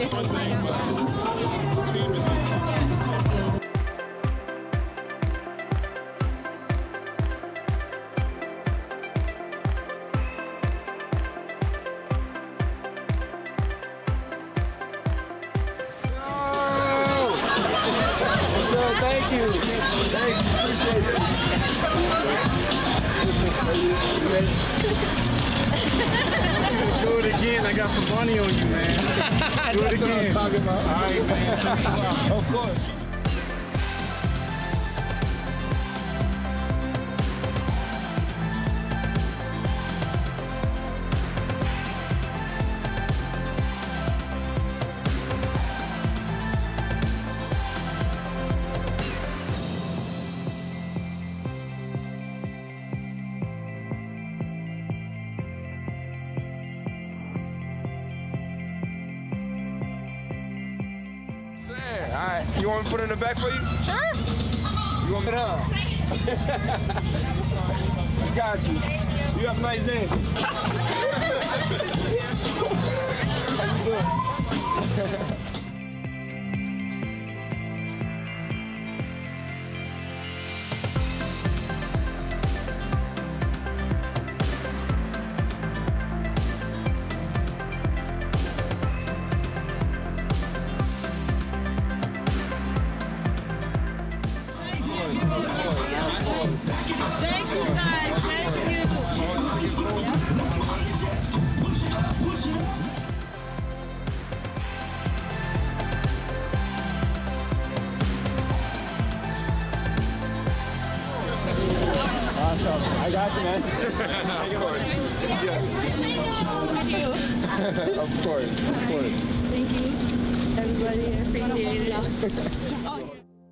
Thank you. Thank you. Appreciate it. Do it again. I got some money on you, man. Do it again. That's what I'm talking about. All right, man. Of course. Alright, you want me to put it in the back for you? Sure. You want me to? I got you. You have a nice day. How you doing? Thank you guys. Thank you. Awesome. I got you, man. Of course. Of course. Thank you, everybody. I appreciate it.